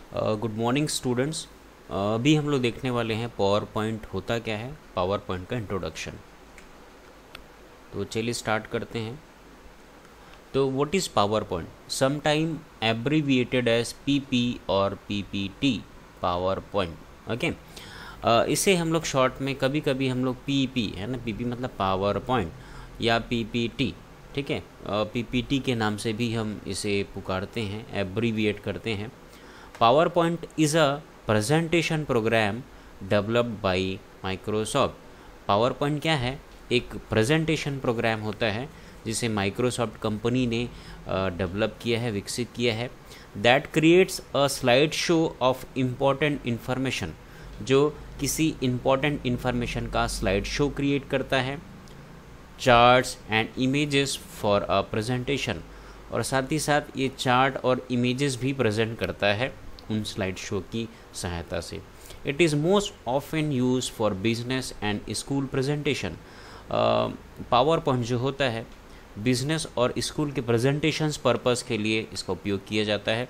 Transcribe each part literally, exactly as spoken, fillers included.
Good morning students. अभी हम लोग देखने वाले हैं पावर पॉइंट होता क्या है, पावर पॉइंट का इंट्रोडक्शन। तो चलिए स्टार्ट करते हैं। तो what is PowerPoint? Some time abbreviated as PP और पीपीटी, पावर पॉइंट। ओके, इसे हम लोग शॉर्ट में कभी कभी हम लोग पीपी है ना, पीपी मतलब पावर पॉइंट, या पीपीटी, ठीक है, पीपीटी के नाम से भी हम इसे पुकारते हैं, एब्रीविएट करते हैं। PowerPoint is a presentation program developed by Microsoft। PowerPoint क्या है? एक प्रेजेंटेशन प्रोग्राम होता है जिसे माइक्रोसॉफ्ट कंपनी ने डेवलप किया है, विकसित किया है। That creates a slide show of important information, जो किसी इम्पॉर्टेंट इन्फॉर्मेशन का स्लाइड शो क्रिएट करता है, charts and images for a presentation, और साथ ही साथ ये चार्ट और इमेजेस भी प्रेजेंट करता है उन स्लाइड शो की सहायता से। It is most often use for business and school presentation. PowerPoint जो होता है बिजनेस और स्कूल के प्रेजेंटेशंस पर्पस के लिए इसका उपयोग किया जाता है।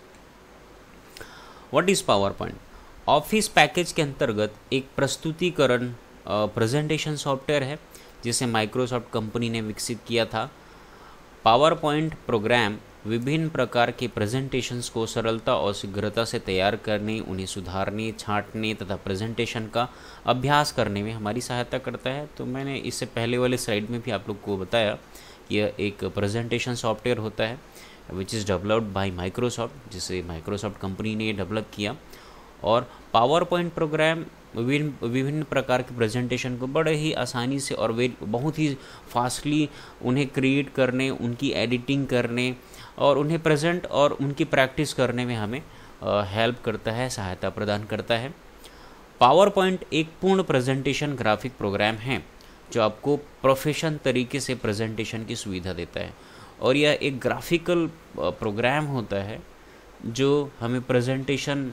What is PowerPoint? Office package के अंतर्गत एक प्रस्तुतिकरण प्रेजेंटेशन सॉफ्टवेयर है जिसे माइक्रोसॉफ्ट कंपनी ने विकसित किया था। पावर पॉइंट प्रोग्राम विभिन्न प्रकार के प्रेजेंटेशंस को सरलता और शीघ्रता से तैयार करने, उन्हें सुधारने, छांटने तथा प्रेजेंटेशन का अभ्यास करने में हमारी सहायता करता है। तो मैंने इससे पहले वाले स्लाइड में भी आप लोग को बताया, यह एक प्रेजेंटेशन सॉफ्टवेयर होता है which is developed by Microsoft, जिसे माइक्रोसॉफ्ट कंपनी ने डेवलप किया। और पावर पॉइंट प्रोग्राम विभिन्न विभिन्न प्रकार के प्रेजेंटेशन को बड़े ही आसानी से और वे बहुत ही फास्टली उन्हें क्रिएट करने, उनकी एडिटिंग करने और उन्हें प्रेजेंट और उनकी प्रैक्टिस करने में हमें हेल्प करता है, सहायता प्रदान करता है। पावर पॉइंट एक पूर्ण प्रेजेंटेशन ग्राफिक प्रोग्राम है जो आपको प्रोफेशनल तरीके से प्रेजेंटेशन की सुविधा देता है, और यह एक ग्राफिकल प्रोग्राम होता है जो हमें प्रेजेंटेशन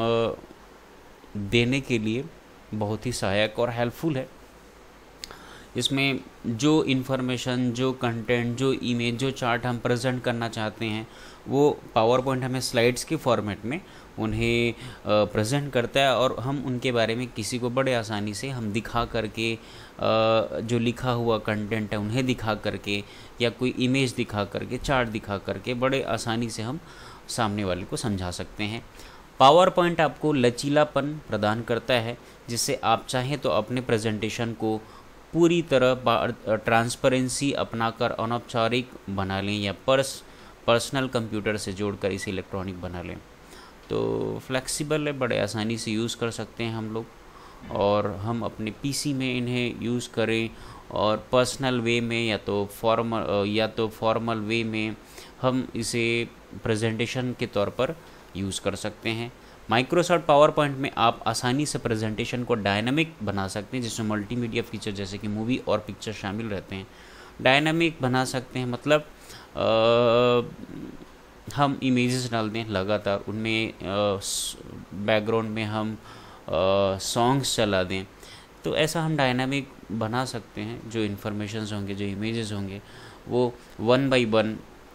देने के लिए बहुत ही सहायक और हेल्पफुल है। इसमें जो इन्फॉर्मेशन, जो कंटेंट, जो इमेज, जो चार्ट हम प्रेजेंट करना चाहते हैं वो पावर पॉइंट हमें स्लाइड्स के फॉर्मेट में उन्हें प्रेजेंट करता है, और हम उनके बारे में किसी को बड़े आसानी से हम दिखा करके, जो लिखा हुआ कंटेंट है उन्हें दिखा करके, या कोई इमेज दिखा करके, चार्ट दिखा करके बड़े आसानी से हम सामने वाले को समझा सकते हैं। पावर पॉइंट आपको लचीलापन प्रदान करता है, जिससे आप चाहें तो अपने प्रेजेंटेशन को पूरी तरह ट्रांसपेरेंसी अपनाकर अनौपचारिक बना लें, या पर्स पर्सनल कंप्यूटर से जोड़कर इसे इलेक्ट्रॉनिक बना लें। तो फ्लेक्सिबल है, बड़े आसानी से यूज़ कर सकते हैं हम लोग, और हम अपने पीसी में इन्हें यूज़ करें, और पर्सनल वे में या तो फॉर्मल या तो फॉर्मल वे में हम इसे प्रेजेंटेशन के तौर पर यूज़ कर सकते हैं। माइक्रोसॉफ्ट पावर पॉइंट में आप आसानी से प्रेजेंटेशन को डायनामिक बना सकते हैं, जिसमें मल्टीमीडिया फीचर जैसे कि मूवी और पिक्चर शामिल रहते हैं। डायनामिक बना सकते हैं मतलब आ, हम इमेजेस डाल दें लगातार, उनमें बैकग्राउंड में हम सॉन्ग्स चला दें, तो ऐसा हम डायनामिक बना सकते हैं। जो इन्फॉर्मेशंस होंगे, जो इमेजेस होंगे, वो वन बाय वन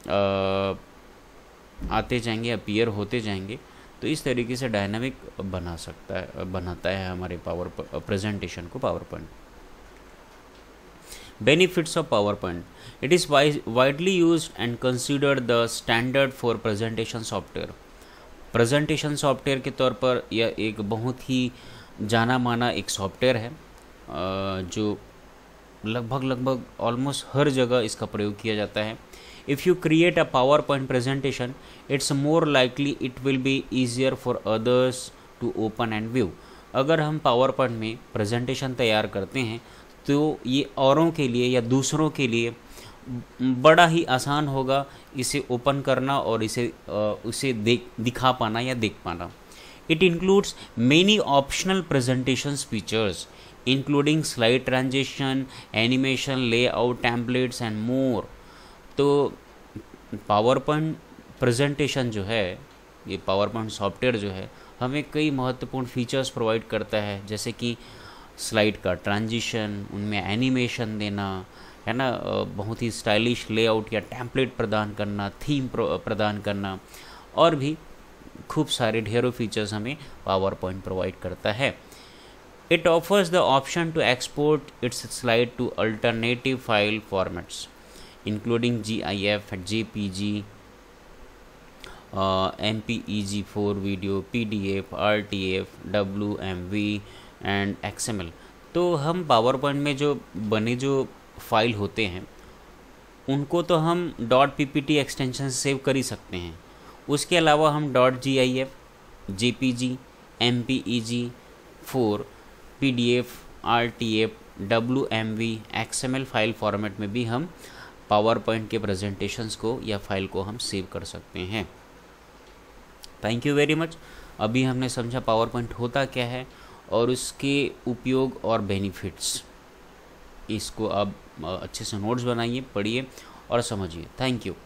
आते जाएंगे, अपीयर होते जाएंगे। तो इस तरीके से डायनामिक बना सकता है बनाता है हमारे पावर प्रेजेंटेशन को PowerPoint. Benefits of PowerPoint: it is widely used and considered the standard for presentation software. Presentation software के तौर पर यह एक बहुत ही जाना माना एक सॉफ्टवेयर है, जो लगभग लगभग ऑलमोस्ट हर जगह इसका प्रयोग किया जाता है। If you create a PowerPoint presentation, it's more likely it will be easier for others to open and view। अगर हम PowerPoint में प्रेजेंटेशन तैयार करते हैं तो ये औरों के लिए या दूसरों के लिए बड़ा ही आसान होगा इसे ओपन करना और इसे उसे देख दिखा पाना या देख पाना। It includes many optional presentation features including slide transition, animation, layout, templates and more। तो पावर पॉइंट प्रेजेंटेशन जो है, ये पावर पॉइंट सॉफ्टवेयर जो है, हमें कई महत्वपूर्ण फीचर्स प्रोवाइड करता है, जैसे कि स्लाइड का ट्रांजिशन, उनमें एनिमेशन देना, है ना, बहुत ही स्टाइलिश लेआउट या टेम्पलेट प्रदान करना, थीम प्रदान करना, और भी खूब सारे ढेरों फीचर्स हमें पावर पॉइंट प्रोवाइड करता है। It offers the option to export its slide to alternative file formats including G I F, J P G, M P E G four video, P D F, R T F, W M V and X M L. तो हम power point में जो बने जो file होते हैं उनको तो हम dot P P T extension से सेव कर ही सकते हैं। उसके अलावा हम dot G I F, J P G, M P E G four, P D F, R T F, W M V, X M L file format में भी हम पावर पॉइंट के प्रेजेंटेशंस को या फाइल को हम सेव कर सकते हैं। Thank you very much. अभी हमने समझा पावर पॉइंट होता क्या है और उसके उपयोग और बेनिफिट्स। इसको आप अच्छे से नोट्स बनाइए, पढ़िए और समझिए। Thank you.